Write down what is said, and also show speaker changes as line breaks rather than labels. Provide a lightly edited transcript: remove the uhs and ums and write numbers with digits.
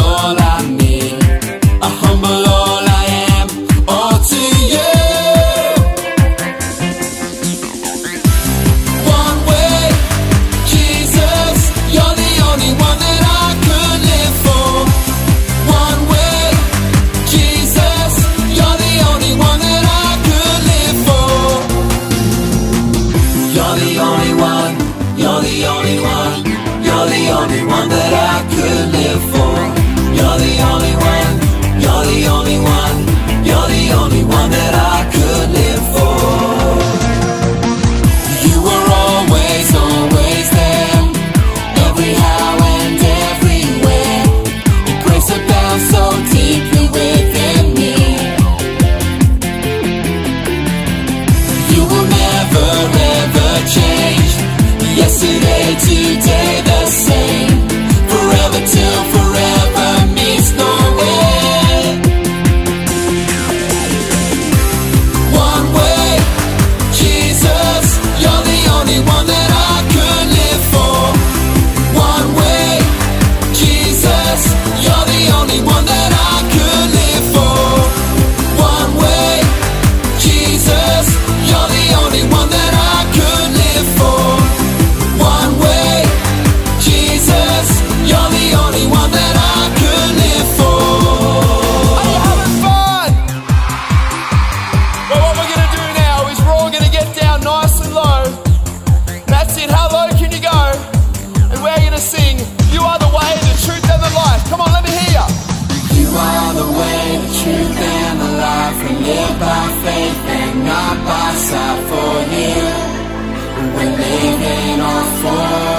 all I need. I humble all I am, all to you. One way, Jesus, you're the only one that I could live for. One way, Jesus, you're the only one that I could live for. You're the only one, you're the only one, you're the only one that I could live for. You're the only one, you're the only one, you're the only one that I could live for. You were always, always there, every how and everywhere. Your grace abounds so deeply within me. You will never ever change, yesterday, today, the same, forever till forever meets no end. One way, Jesus, you're the only one that I could live for. One way, Jesus, you're the only one that I could live for. One way, Jesus, you're the only one that I could live for. One way, Jesus, you're the only one that I could live for. Are you having fun? Well, what we're going to do now is we're all going to get down nice and low. That's it. How low can you go? And we're going to sing, you are the way, the truth and the life. Come on, let me hear you. You are the way, the truth and the life. We live by faith and not by sight. For you, we're living on for